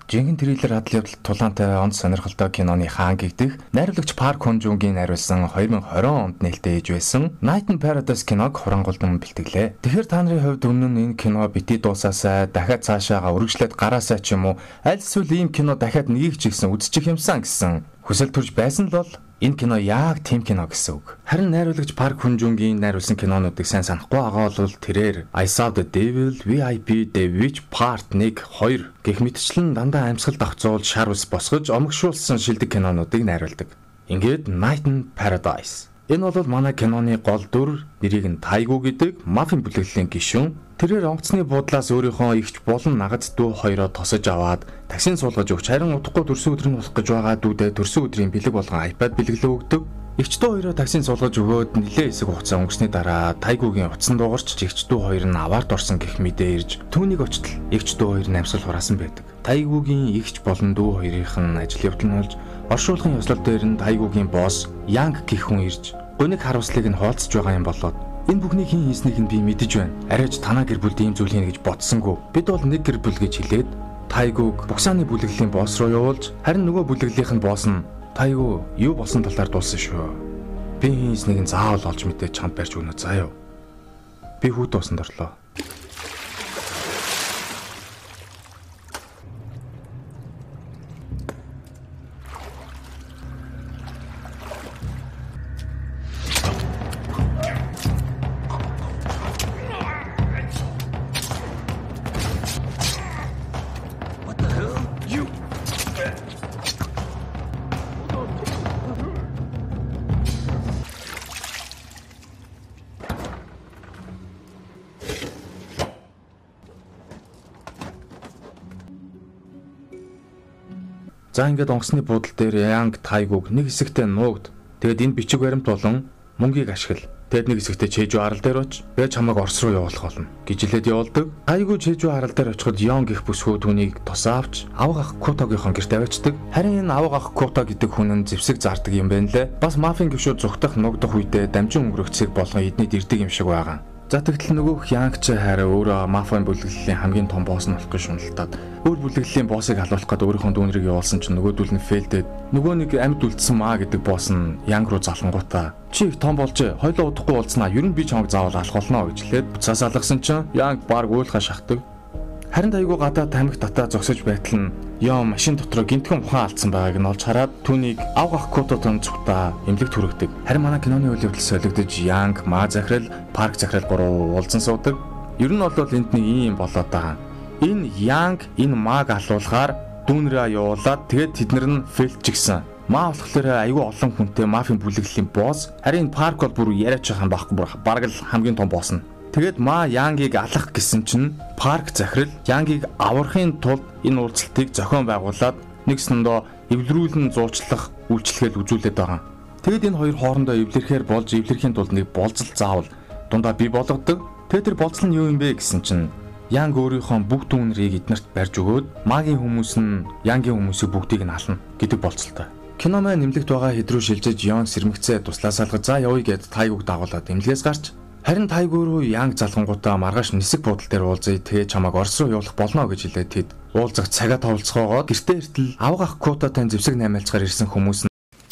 Жинхэнэ трейлер адал явдал тулаантай онц сонирхолтой киноны хаан гэгдэх найруулагч Парк Хүн Жунгийн найруулсан 2020 онд нээлттэй ээж байсан Night in Paradise киног хуранголдон бэлтгэлээ. Тэгэхээр та нарын хувьд өмнө нь энэ кино бити дуусаасаа дахиад цаашаага үргэлжлээд гараасаа ч юм уу аль эсвэл ийм кино дахиад нэгийг ч ихсэн үзчих юмсан гэсэн хүсэл төрж байсан л бол энэ кино яг тийм кино гэсэн үг. Харин найруулагч Парк Хүн Жунгийн найруулсан кинонуудыг сайн санахгүй байгаа бол тэрээр I Saw the Devil, VIP, The Witch Part 1, 2 гэх мэтчлэн дандаа амьсгал давхцуул шар ус босгож омгшуулсан шилдэг кинонуудыг найруулдаг. Ингээд Night in Paradise. Энэ бол манай киноны гол дүр, нэрийг нь Тайгу гэдэг мафийн бүлэглэлийн гишүүн. Тэрээр онгоцны буудлаас өөрийнхөө эгч болон нагад дүү хоёроо тосож аваад таксин суулгаж өгч харин удахгүй төрсөн өдөр нь болох гэж байгаа дүүдээ төрсөн өдрийн бэлэг болгон iPad бэлгэлээ өгдөг. Эгч дүү хоёроо таксин суулгаж өгөөд нэлээ хэсэг хугацаа өнгөрсний дараа Тайгугийн утсан дуугарч эгч дүү хоёр нь аваард орсон гэх мэдээ ирж түүнийг очтол эгч дүү хоёр намсгал хураасан байдаг. Тайгугийн эгч болон дүү хоёрынх нь ажил явдал нь болж оршуулгын ёслол дээр нь Тайгугийн босс Янг гэх хүн ирж гуниг харуулслыг нь хооцож байгаа юм болоод энэ бүхнийг хэн хийснийг нь би мэдэж байна. Арайч танаа гэр бүлд ийм зүйл хийнэ гэж бодсонгүй. Бид бол нэг гэр бүл гэж хэлээд Тайгуг буксааны бүлэглэлийн босс руу явуулж харин нөгөө бүлэглэлийнх нь босс нь Тайгу юу болсон талаар дуулсан шүү. Би хэн хийснийг нь заавал олж мэдээ чамд барьж өгнө заа юу. Би хүүд дуусанд орлоо. За ингээд онгоцны буудлын дээр Янг Тайгуг нэг хэсэгтээ нуугд. Тэгэд энэ бичиг баримт болон мөнгийг ашигла. Тэгэд нэг хэсэгтээ Чэжүү арал дээр очиж би чамайг Орос руу явуулах болно гэж хэлээд явуулдаг. Тайгу Чэжүү арал дээр очиход Ёнг их бүсгүй түүнийг тусаавч авга ах Кутогийнхоо гэрт аваачдаг. Харин энэ авга ах Куто гэдэг хүн нь зэвсэг зардаг юм байна лээ. Бас мафийн гишүүд зүгтах нугдах үедээ дамжин өнгөрөхцгийг болгон эднийд ирдэг юм шиг байгаа. За тэгтэл нөгөөх Янг ч хараа өөрөө мафийн бүлэглэлийн хамгийн том босс нь болох гэж шуналтаад өөр бүлэглэлийн боссыг халуулах гээд өөрийнхөө дүүнрийг явуулсан чинь нөгөөдөл нь фейлдээд нөгөө нэг амьд үлдсэн маа гэдэг босс нь Янг руу залхангуудаа чи их том болж хойлоо удахгүй болцснаа ер нь би чамайг заавал алах болно гэж хэлээд буцаас алгасан чинь Янг баг уйлхаа шахдаг. Харин Тайгу гадаа тамхи татаа зогсож байтал нь Ёо машин дотроо гинтгэн ухаан алдсан байгааг нь олж хараад түүнийг авга ах Кутотон зүгтаа эмнэлэгт хүргэдэг. Харин манай киноны үйл явдал солигдож Янг, Ма захирал, Парк захирал гурав уулзсан суудаг. Ер нь бол энд нэг ийм болоод байгаа. Энэ Янг энэ Маг алуулахаар дүүнрээ явуулаад тэгээд тэднэр нь фейлчгсэн. Ма болохоор айгүй олон хүнтэй мафийн бүлэглэлийн босс. Харин Парк бол бүр яриач байгаа байхгүй бараг л хамгийн том босс нь. Тэгээд Ма Янгийг алах гэсэн чинь Парк захирал Янгийг аврахын тулд энэ уулзалтыг зохион байгуулад нэг сандоо эвлэрүүлэн зуучлах үйлчлэгээл үзүүлээд байгаа. Тэгэд энэ хоёр хоорондоо эвлэрхээр болж эвлэрхийн тулд нэг болцол заавал дундаа бий болгодог. Тэгээд тэр болцол нь юу юм бэ гэсэн чинь Янг өөрийнхөө бүх дүүнрийг эднэрт барьж өгөөд Магийн хүмүүс нь Янгийн хүмүүсийг бүгдийг нь ална гэдэг болцолтой. Кино маань нэмлэгт байгаа хэд рүү шилжиж Ён сэрмэгцээ туслаа салгаж за явъя гэд Тайгуг дагуулад эмнэлгээс гарч харин Тайгу руу Янг залхангуудаа маргааш нисэх буудал дээр уулзъя тэгээ чамайг Орос руу явуулах болно гэж хэлээд тэд уулзах цагаа товолцоогоод гэртээ иртэл авга ах Кутотын зэвсэг наймаалцгаар ирсэн хүмүүс нь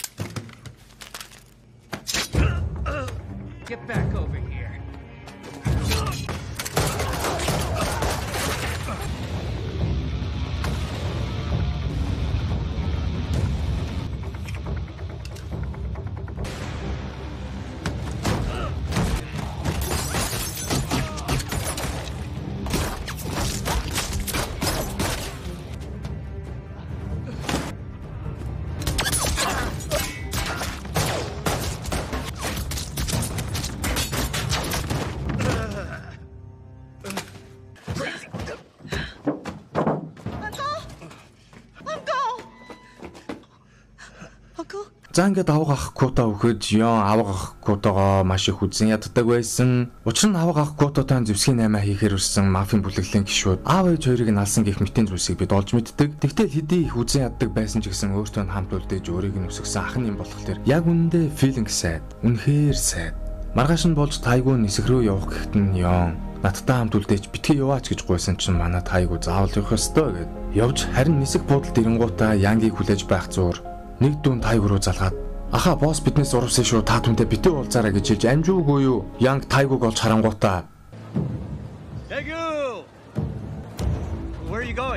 За ингээд авга ах Куто өгөхөд Ён авга ах Кутогоо маш их үзэн яддаг байсан. Учир нь авга ах Кутотын зэвсгийн 8 хийхээр өрсөн мафийн бүлэглэлийн гишүүд аав ээж хоёрыг нь алсан гэх мэтийн зүйлсийг бид олж мэддэг. Тэгтэл хэдий их үзэн яддаг байсан ч гэсэн өөртөө хамт үлдээж өөрийг нь өсгсөн ах нь юм болохоор яг үнэндээ feeling sad. Үнэхээр sad. Маргааш нь болж Тайгу нисэх рүү явах гэхэд нь Ён надтай хамт үлдээч битгий яваач гэж гуйсан чинь манай Тайгу заавал явах ёстой гэд явж харин нисэх буудалд ирэнгуутаа Янгийг хүлээж байх зуур нэг дүүн Тайгу руу залгаад аха босс биднээс урвсан шүү та түнтэй битгий уулзаарай гэж хэлж амжуугүй юу Янг Тайгуг олж харангуутаа Taigu! Where are you going?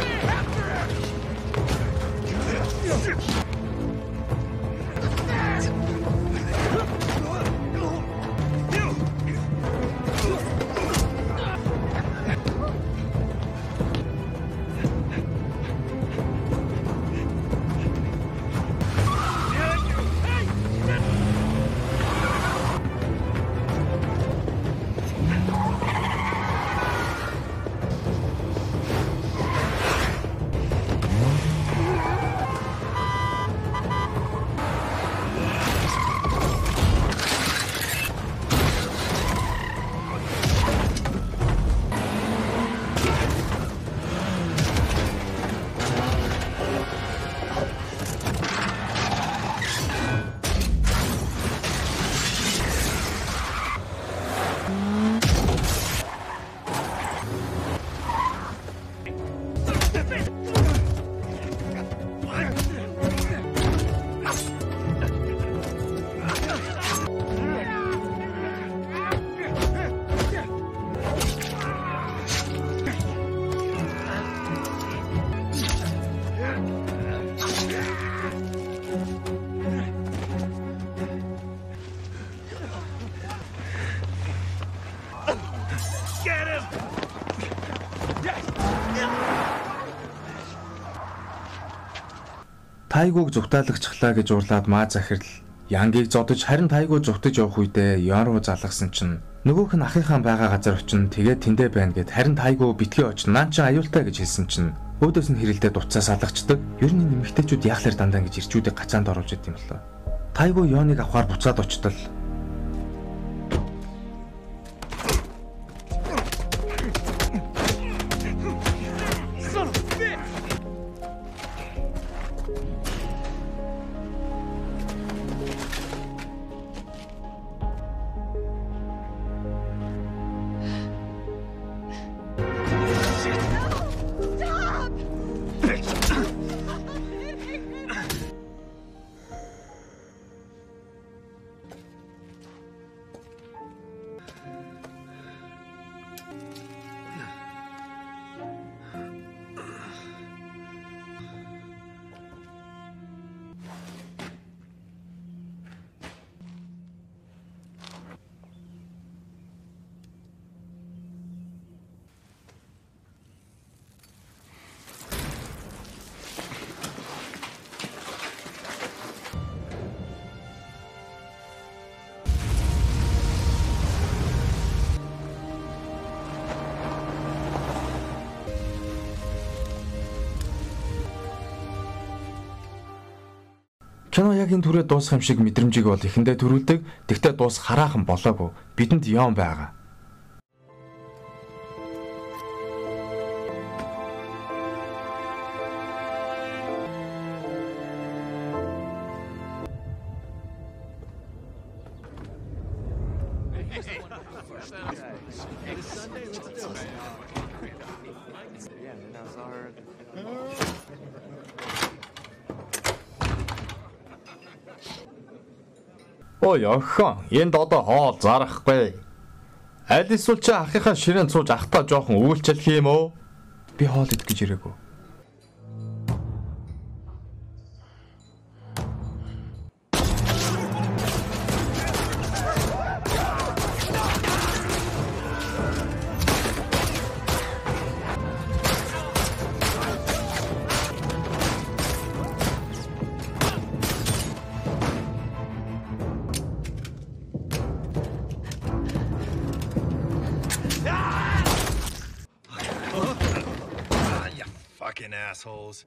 Get him! Тайгуг зүгтаалагчлаа гэж урлаад маа захирал Янгийг зодож харин Тайгуу зүгтэж явах үедээ Ян руу залгасан чинь нөгөөх нь ахынхаа байгаа газар очино тэгээд тэндэ байна гэд харин Тайгуу битгий очно наа чи аюултай гэж хэлсэн чинь өөдөөс нь хэрэлдээ дуцаас алгачдаг. Ер нь нэмэгтэйчүүд яахлаар дандаа ингэж ирчүүдийг гацаанд оруулж идэм болоо. Тайгуу Яныг авахар буцаад очтол кино яг энэ түрээ дуусах юм шиг мэдрэмжийг бол ихэндээ төрүүлдэг. Тэгтээ дуус хараахан болоогүй. Бидэнд Ян байгаа. Ой охин, энд одоо хоол зарахгүй. Аль эсвэл чи ахыхаа ширээнд сууж ахтаа жоохон үүлчлэх юм уу? Би хоол идэх гэж ирээгүй. Fucking assholes.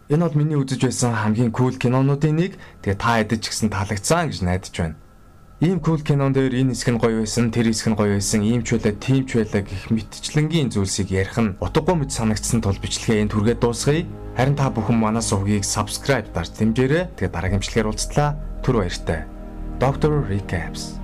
Энэ бол миний үзэж байсан хамгийн кул кинонуудын нэг. Тэгээ та хэдэж ч гэсэн таалагдсан гэж найдаж байна. Ийм кул кинон дээр энэ хэсэг нь гоё байсан, тэр хэсэг нь гоё байсан, ийм ч байлаа, тийм ч байлаа гэх мэтчлэнгийн зүйлсийг ярих нь утгагүй мэт санагдсан тул бичлэгээ энэ түргээд дуусгая. Харин та бүхэн манай сувгийг subscribe дарж дэмжээрэй. Тэгээ дараагийн бичлэгээр уулзтлаа. Түр баяртай. Dr. Recaps